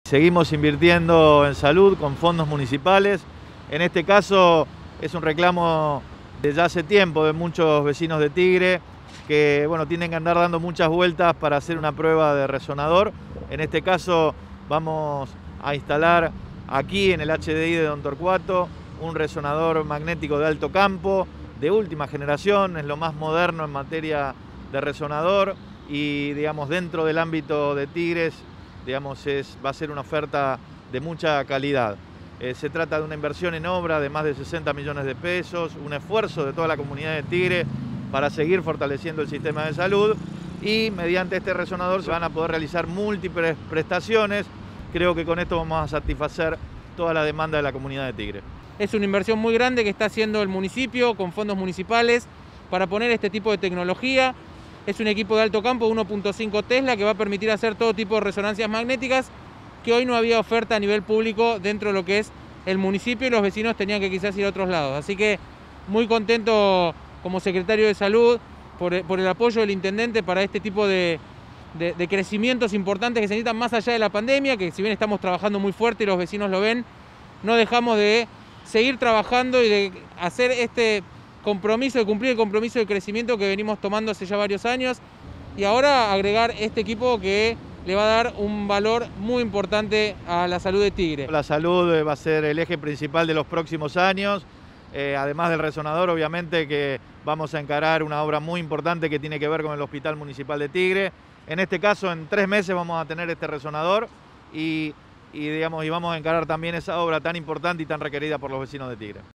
Seguimos invirtiendo en salud con fondos municipales. En este caso es un reclamo de ya hace tiempo de muchos vecinos de Tigre que tienen que andar dando muchas vueltas para hacer una prueba de resonador. En este caso vamos a instalar aquí en el HDI de Don Torcuato un resonador magnético de alto campo de última generación, es lo más moderno en materia de resonador y dentro del ámbito de Tigres va a ser una oferta de mucha calidad. Se trata de una inversión en obra de más de 60 millones de pesos, un esfuerzo de toda la comunidad de Tigre para seguir fortaleciendo el sistema de salud, y mediante este resonador se van a poder realizar múltiples prestaciones. Creo que con esto vamos a satisfacer toda la demanda de la comunidad de Tigre. Es una inversión muy grande que está haciendo el municipio con fondos municipales para poner este tipo de tecnología. Es un equipo de alto campo 1.5 Tesla que va a permitir hacer todo tipo de resonancias magnéticas que hoy no había oferta a nivel público dentro de lo que es el municipio, y los vecinos tenían que quizás ir a otros lados. Así que muy contento como secretario de Salud por el apoyo del intendente para este tipo de crecimientos importantes que se necesitan más allá de la pandemia, que si bien estamos trabajando muy fuerte y los vecinos lo ven, no dejamos de seguir trabajando y de hacer este compromiso, de cumplir el compromiso de crecimiento que venimos tomando hace ya varios años, y ahora agregar este equipo que le va a dar un valor muy importante a la salud de Tigre. La salud va a ser el eje principal de los próximos años. Además del resonador, obviamente que vamos a encarar una obra muy importante que tiene que ver con el Hospital Municipal de Tigre. En este caso, en 3 meses vamos a tener este resonador y vamos a encarar también esa obra tan importante y tan requerida por los vecinos de Tigre.